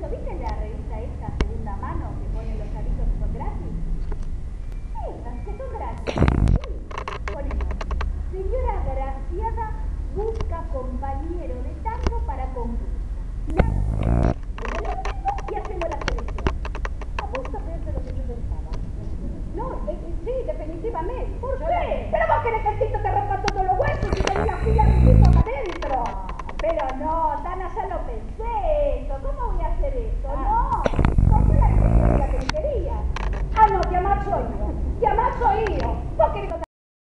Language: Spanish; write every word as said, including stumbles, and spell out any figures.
¿Lo viste en la revista esta segunda mano que pone los avisos que son gratis? Esas que son gratis. Sí, ponemos. Señora Graciada busca compañero de tango para concurso. Nada